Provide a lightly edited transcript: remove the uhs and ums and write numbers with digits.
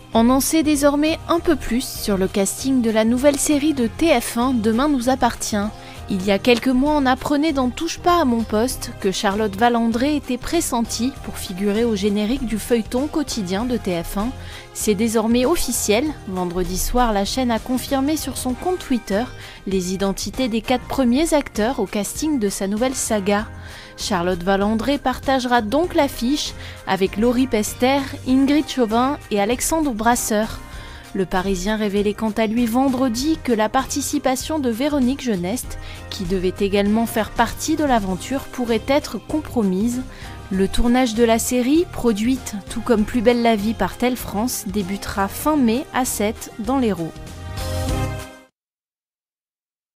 On en sait désormais un peu plus sur le casting de la nouvelle série de TF1 Demain nous appartient. Il y a quelques mois, on apprenait dans Touche pas à mon poste que Charlotte Valandré était pressentie pour figurer au générique du feuilleton quotidien de TF1. C'est désormais officiel. Vendredi soir, la chaîne a confirmé sur son compte Twitter les identités des 4 premiers acteurs au casting de sa nouvelle saga. Charlotte Valandré partagera donc l'affiche avec Laurie Pester, Ingrid Chauvin et Alexandre Brasseur. Le Parisien révélait quant à lui vendredi que la participation de Véronique Geneste, qui devait également faire partie de l'aventure, pourrait être compromise. Le tournage de la série, produite tout comme Plus belle la vie par Telle France, débutera fin mai à 7 dans l'Hérault.